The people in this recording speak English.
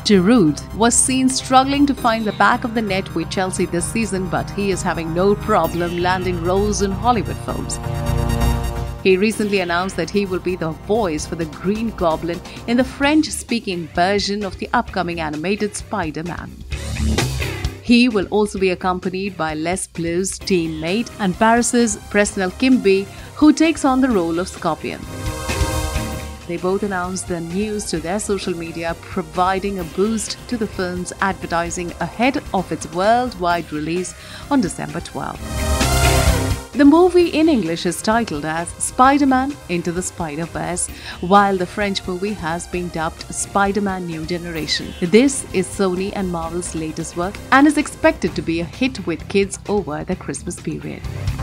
Giroud was seen struggling to find the back of the net with Chelsea this season, but he is having no problem landing roles in Hollywood films. He recently announced that he will be the voice for the Green Goblin in the French-speaking version of the upcoming animated Spider-Man. He will also be accompanied by Les Blues' teammate and Paris's Presnel Kimby, who takes on the role of Scorpion. They both announced the news to their social media, providing a boost to the film's advertising ahead of its worldwide release on December 12. The movie in English is titled as Spider-Man Into the Spider-Verse, while the French movie has been dubbed Spider-Man New Generation. This is Sony and Marvel's latest work and is expected to be a hit with kids over the Christmas period.